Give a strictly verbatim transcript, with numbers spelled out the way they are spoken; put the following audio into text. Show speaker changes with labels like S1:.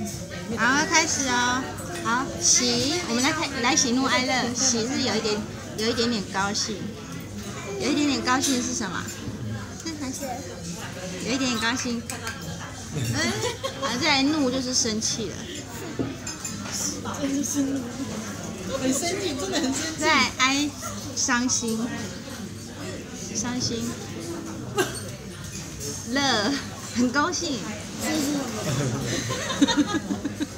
S1: 好，开始哦。好，喜，我们来看，来喜怒哀乐。喜是有一点，有一点点高兴，有一点点高兴是什么？是还是有一点点高兴。啊，再来怒就是生气了。
S2: 这就是怒，很生气，真的很生气。
S1: 再来哀，伤心，伤心。乐，很高兴。